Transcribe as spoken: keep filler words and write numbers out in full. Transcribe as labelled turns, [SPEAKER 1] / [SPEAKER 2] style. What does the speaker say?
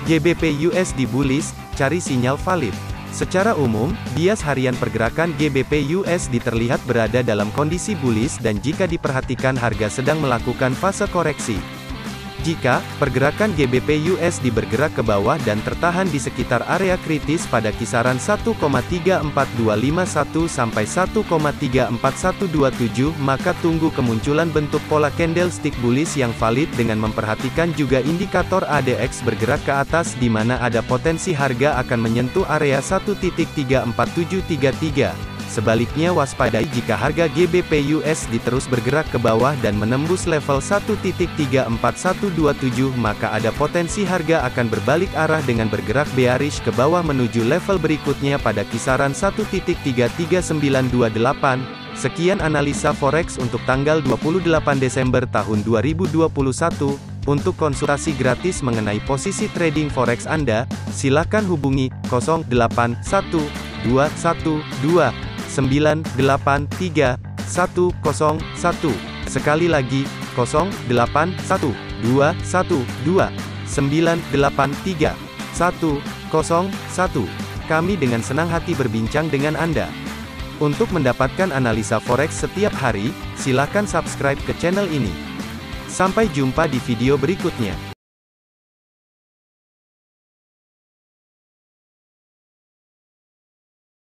[SPEAKER 1] G B P U S D bullish, cari sinyal valid. Secara umum, bias harian pergerakan G B P U S D terlihat berada dalam kondisi bullish dan jika diperhatikan harga sedang melakukan fase koreksi. Jika pergerakan G B P U S D bergerak ke bawah dan tertahan di sekitar area kritis pada kisaran satu koma tiga empat dua lima satu sampai satu koma tiga empat satu dua tujuh, maka tunggu kemunculan bentuk pola candlestick bullish yang valid dengan memperhatikan juga indikator A D X bergerak ke atas di mana ada potensi harga akan menyentuh area satu titik tiga empat tujuh tiga tiga. Sebaliknya waspadai jika harga G B P U S D terus bergerak ke bawah dan menembus level satu titik tiga empat satu dua tujuh, maka ada potensi harga akan berbalik arah dengan bergerak bearish ke bawah menuju level berikutnya pada kisaran satu titik tiga tiga sembilan dua delapan. Sekian analisa forex untuk tanggal dua puluh delapan Desember tahun dua ribu dua puluh satu. Untuk konsultasi gratis mengenai posisi trading forex Anda, silakan hubungi nol delapan satu dua satu dua sembilan delapan tiga satu nol satu. Sekali lagi, nol delapan satu dua satu dua sembilan delapan tiga satu nol satu. Kami dengan senang hati berbincang dengan Anda. Untuk mendapatkan analisa forex setiap hari, silakan subscribe ke channel ini. Sampai jumpa di video berikutnya.